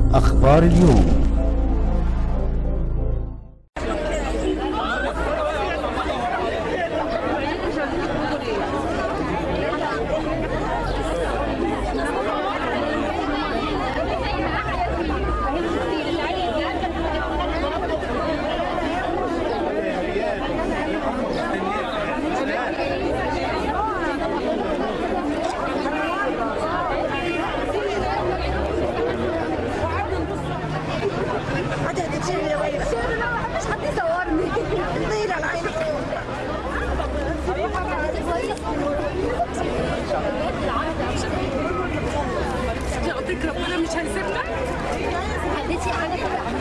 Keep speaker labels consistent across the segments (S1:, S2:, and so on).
S1: أخبار اليوم.
S2: ربنا مش هيسيبنا. خليتي حاجه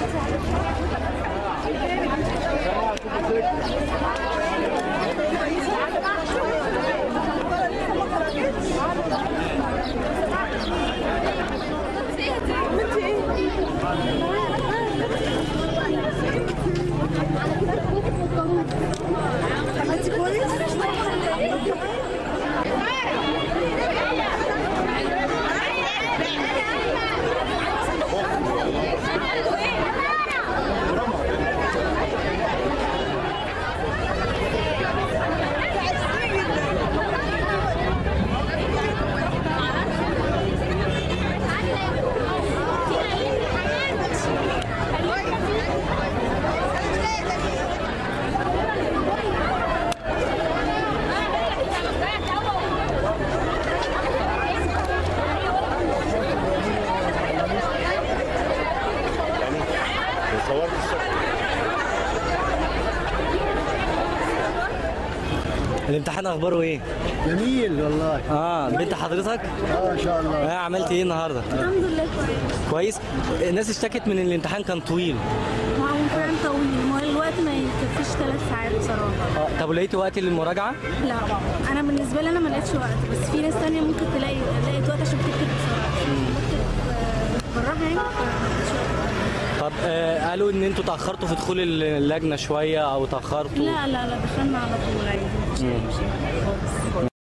S3: الامتحان اخباره ايه؟
S4: جميل والله.
S3: بنت حضرتك؟
S4: ان شاء الله.
S3: عملت ايه النهارده؟
S2: الحمد لله
S3: كويس. الناس اشتكت من الامتحان كان طويل.
S2: هو امتحان طويل، ما الوقت ما يكفيش 3 ساعات بصراحه.
S3: طب ولقيتي وقت للمراجعه؟
S2: لا، انا بالنسبه لي انا ما لقيتش وقت، بس في ناس ثانيه ممكن لقيت وقت عشان بتكتب بسرعه. بكتب بالراحه يعني.
S3: طب قالوا ان انتوا تاخرتوا في دخول اللجنه شويه او تاخرتوا؟
S2: لا دخلنا على طول عادي.